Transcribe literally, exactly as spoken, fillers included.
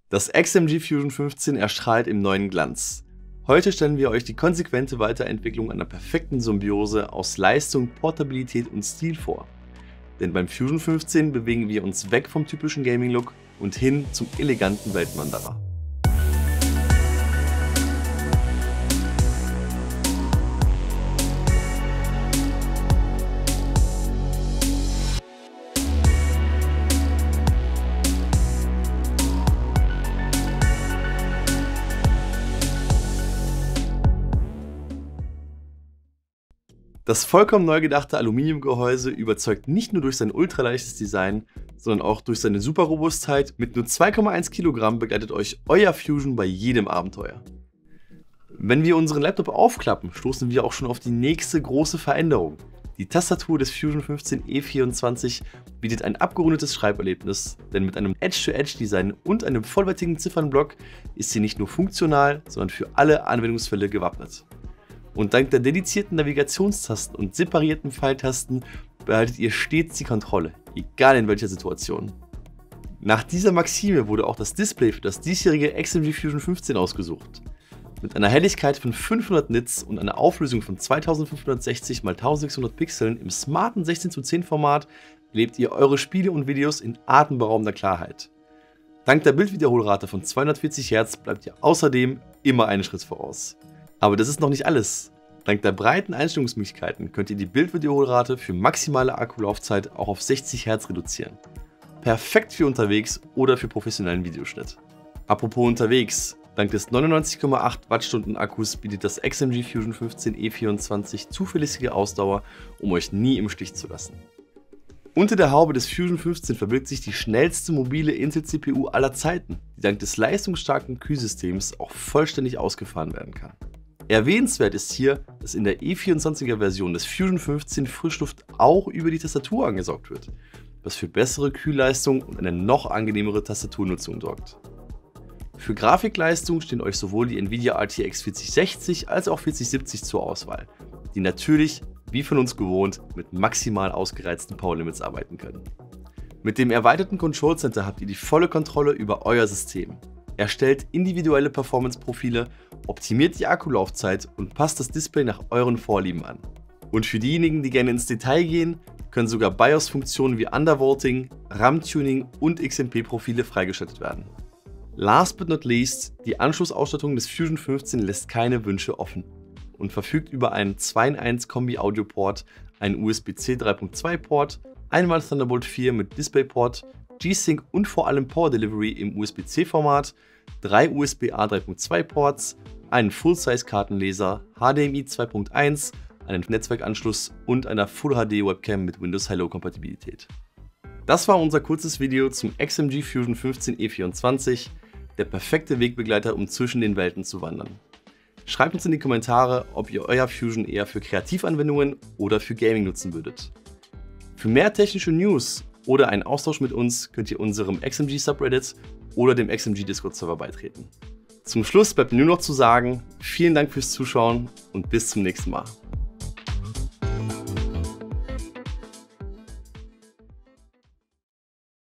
Das X M G Fusion fünfzehn erstrahlt im neuen Glanz. Heute stellen wir euch die konsequente Weiterentwicklung einer perfekten Symbiose aus Leistung, Portabilität und Stil vor. Denn beim Fusion fünfzehn bewegen wir uns weg vom typischen Gaming-Look und hin zum eleganten Weltenwanderer. Das vollkommen neu gedachte Aluminiumgehäuse überzeugt nicht nur durch sein ultraleichtes Design, sondern auch durch seine Superrobustheit. Mit nur zwei Komma eins Kilogramm begleitet euch euer Fusion bei jedem Abenteuer. Wenn wir unseren Laptop aufklappen, stoßen wir auch schon auf die nächste große Veränderung. Die Tastatur des Fusion fünfzehn E vierundzwanzig bietet ein abgerundetes Schreiberlebnis, denn mit einem Edge-to-Edge-Design und einem vollwertigen Ziffernblock ist sie nicht nur funktional, sondern für alle Anwendungsfälle gewappnet. Und dank der dedizierten Navigationstasten und separierten Pfeiltasten behaltet ihr stets die Kontrolle, egal in welcher Situation. Nach dieser Maxime wurde auch das Display für das diesjährige X M G Fusion fünfzehn ausgesucht. Mit einer Helligkeit von fünfhundert Nits und einer Auflösung von zweitausendfünfhundertsechzig mal eintausendsechshundert Pixeln im smarten sechzehn zu zehn Format erlebt ihr eure Spiele und Videos in atemberaubender Klarheit. Dank der Bildwiederholrate von zweihundertvierzig Hertz bleibt ihr außerdem immer einen Schritt voraus. Aber das ist noch nicht alles. Dank der breiten Einstellungsmöglichkeiten könnt ihr die Bildwiederholrate für maximale Akkulaufzeit auch auf sechzig Hertz reduzieren. Perfekt für unterwegs oder für professionellen Videoschnitt. Apropos unterwegs, dank des neunundneunzig Komma acht Wattstunden Akkus bietet das X M G Fusion fünfzehn E vierundzwanzig zuverlässige Ausdauer, um euch nie im Stich zu lassen. Unter der Haube des Fusion fünfzehn verbirgt sich die schnellste mobile Intel C P U aller Zeiten, die dank des leistungsstarken Kühlsystems auch vollständig ausgefahren werden kann. Erwähnenswert ist hier, dass in der E vierundzwanziger Version des Fusion fünfzehn Frischluft auch über die Tastatur angesaugt wird, was für bessere Kühlleistung und eine noch angenehmere Tastaturnutzung sorgt. Für Grafikleistung stehen euch sowohl die Nvidia R T X vierzig sechzig als auch vierzig siebzig zur Auswahl, die natürlich, wie von uns gewohnt, mit maximal ausgereizten Powerlimits arbeiten können. Mit dem erweiterten Control Center habt ihr die volle Kontrolle über euer System. Erstellt individuelle Performance-Profile, optimiert die Akkulaufzeit und passt das Display nach euren Vorlieben an. Und für diejenigen, die gerne ins Detail gehen, können sogar BIOS-Funktionen wie Undervolting, RAM-Tuning und X M P-Profile freigeschaltet werden. Last but not least, die Anschlussausstattung des Fusion fünfzehn lässt keine Wünsche offen und verfügt über einen zwei in eins Kombi-Audio-Port, einen U S B C drei Punkt zwei Port, einmal Thunderbolt vier mit DisplayPort, G-Sync und vor allem Power Delivery im U S B C-Format, drei U S B A drei Punkt zwei Ports, einen Full-Size-Kartenleser, H D M I zwei Punkt eins, einen Netzwerkanschluss und einer Full H D Webcam mit Windows Hello-Kompatibilität. Das war unser kurzes Video zum X M G Fusion fünfzehn E vierundzwanzig, der perfekte Wegbegleiter, um zwischen den Welten zu wandern. Schreibt uns in die Kommentare, ob ihr euer Fusion eher für Kreativanwendungen oder für Gaming nutzen würdet. Für mehr technische News oder einen Austausch mit uns könnt ihr unserem X M G Subreddit oder dem X M G Discord Server beitreten. Zum Schluss bleibt mir nur noch zu sagen, vielen Dank fürs Zuschauen und bis zum nächsten Mal.